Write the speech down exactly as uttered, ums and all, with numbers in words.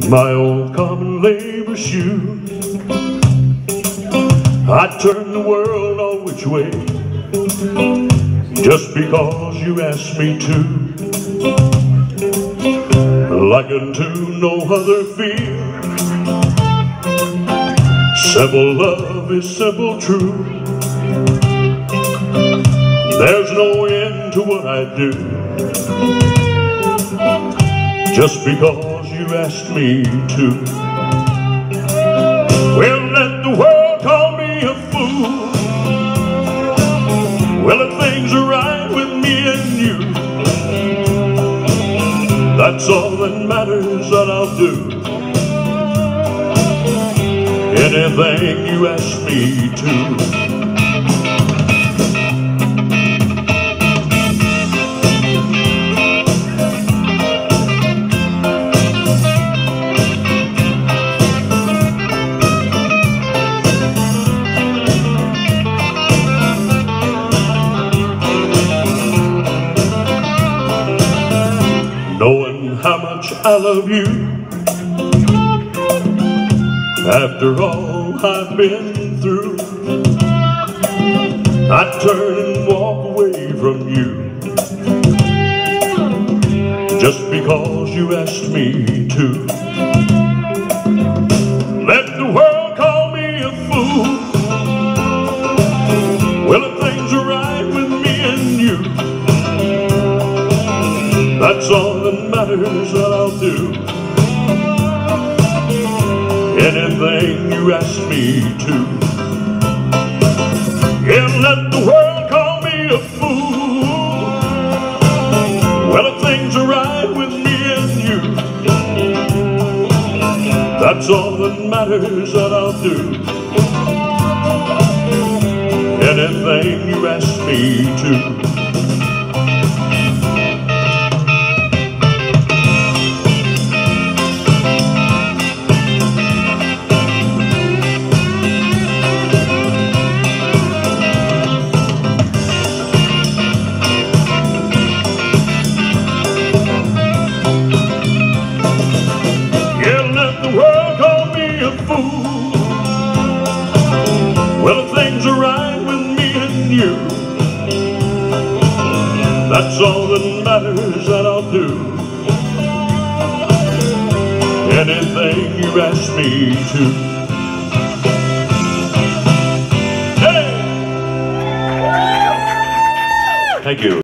my old common labor shoes. I'd turn the world all which way just because you asked me to. Like unto no other fear, simple love is simple truth. There's no end to what I do just because you asked me to. Well, let the world call me a fool. Well, if things are right with me and you, that's all that matters, that I'll do anything you ask me to. Knowing how much I love you, after all I've been through, I'd turn and walk away from you just because you asked me to. Let the world call me a fool. Well, if things are right with me and you, that's all that matters, that I'll do anything you ask me to. Yeah, let the world call me a fool. Well, if things are right with me and you, that's all that matters, that I'll do anything you ask me to. Well, if things are right with me and you, that's all that matters, that I'll do anything you ask me to. Hey! Thank you.